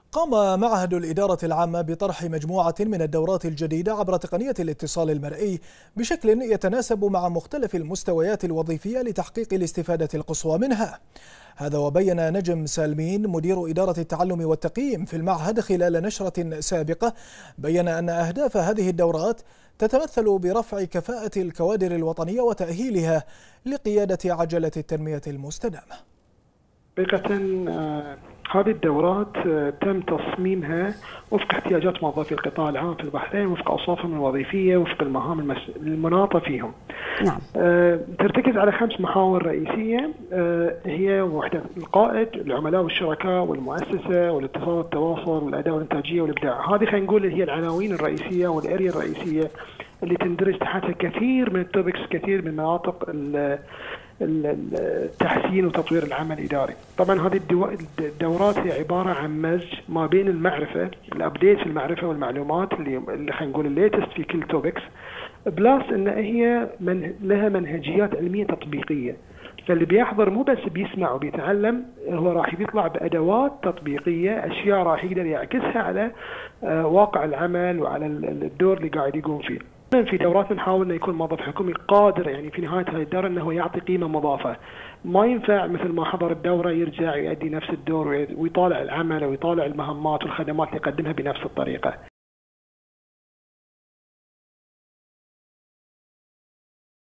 قام معهد الإدارة العامة بطرح مجموعة من الدورات الجديدة عبر تقنية الاتصال المرئي بشكل يتناسب مع مختلف المستويات الوظيفية لتحقيق الاستفادة القصوى منها. هذا وبين نجم سالمين مدير إدارة التعلم والتقييم في المعهد خلال نشرة سابقة، بين أن أهداف هذه الدورات تتمثل برفع كفاءة الكوادر الوطنية وتأهيلها لقيادة عجلة التنمية المستدامة. حقيقة هذه الدورات تم تصميمها وفق احتياجات موظفي القطاع العام في البحرين، وفق أوصافهم الوظيفية، وفق المهام المناطة فيهم. نعم. ترتكز على 5 محاور رئيسية، هي وحدة القائد، العملاء والشركاء، والمؤسسة، والاتصال والتواصل، والأداء والإنتاجية والإبداع. هذه خلينا نقول هي العناوين الرئيسية والأريا الرئيسية اللي تندرج تحتها كثير من التوبكس، كثير من مناطق التحسين وتطوير العمل الإداري. طبعا هذه الدورات هي عبارة عن مزج ما بين المعرفة، الابديت في المعرفة والمعلومات اللي خلينا نقول الليتست في كل توبكس، بلاس ان هي لها منهجيات علمية تطبيقية. فاللي بيحضر مو بس بيسمع وبيتعلم، هو راح يطلع بأدوات تطبيقية، أشياء راح يقدر يعكسها على واقع العمل وعلى الدور اللي قاعد يقوم فيه. في دورات نحاول انه يكون موظف حكومي قادر يعني في نهايه هذه الدوره انه يعطي قيمه مضافه. ما ينفع مثل ما حضر الدوره يرجع يؤدي نفس الدور ويطالع العمل ويطالع المهمات والخدمات اللي يقدمها بنفس الطريقه.